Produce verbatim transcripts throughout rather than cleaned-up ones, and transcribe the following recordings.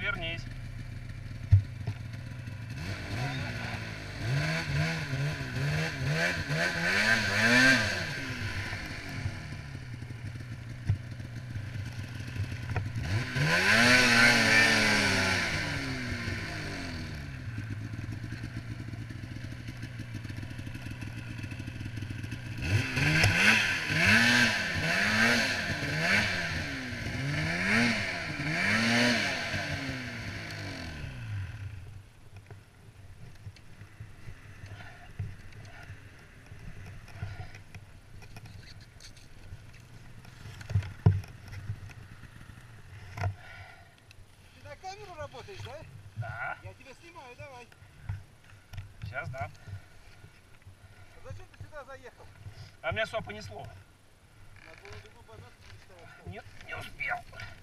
Развернись. Работаешь, да? Да. Я тебя снимаю, давай. Сейчас, да. А зачем ты сюда заехал? А меня сюда понесло. Надо было другую позицию переставить. Нет, не успел.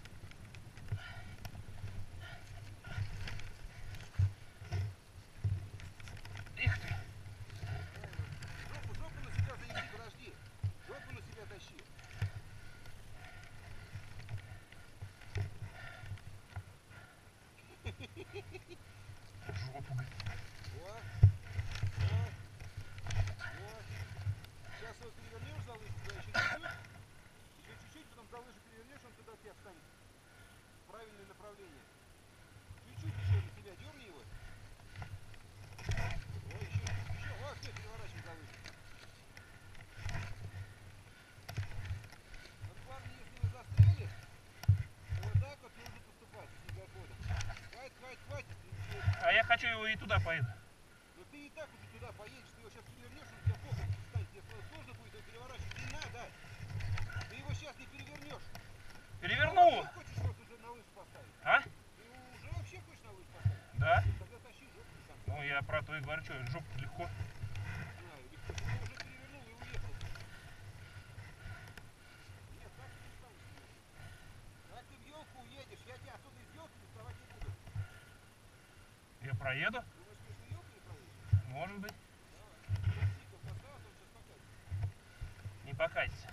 Их ты. Жопу, жопу на себя занеси, подожди. Жопу на себя тащи. Жопу. Вот. Вот. Вот. Сейчас его перевернешь за лыжу, туда еще чуть-чуть. Еще чуть-чуть, потом за лыжу перевернешь, он туда тебя встанет. В правильное направление. Чуть-чуть еще на себя дерни его. О, еще, еще. Вот, все, переворачивай за лыжу. Вот, парни, если вы застряли, то вот так вот нужно поступать с снегоходом. Хватит, хватит, хватит. А я хочу его и туда поеду. Но ты и так уже туда поедешь, ты его сейчас перевернешь, он у тебя боком встанет. Тебе сложно будет его переворачивать. Не надо. Ты его сейчас не перевернешь. Переверну. Ты хочешь его уже на лыжу поставить? А? Ты его уже вообще хочешь на лыжу поставить? Да. Тогда тащи жопу сам. Ну я про то и говорю, что жопу легко. Не знаю, легко. Ты его уже перевернул и уехал. Нет, так ты не станешь ехать. Так ты в елку уедешь. Я тебя оттуда из елки доставать не буду. Я проеду? Думаешь, между елкой не проедешь? Может быть. Давай. Сикл поставь, он сейчас покатится. Не покатится.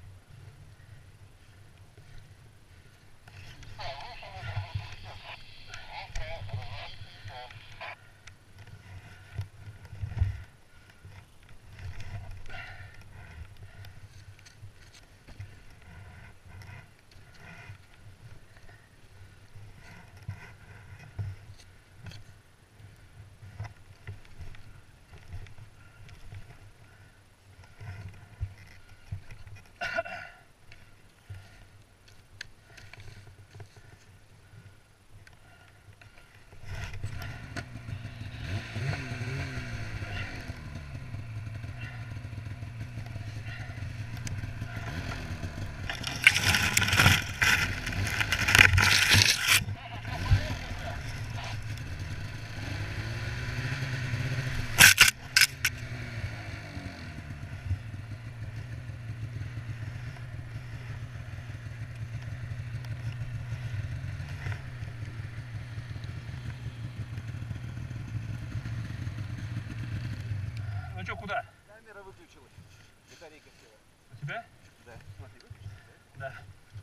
Ну что, куда? Камера выключилась. Батарейка села. У тебя? Да. Смотри, выключилась, да? Да.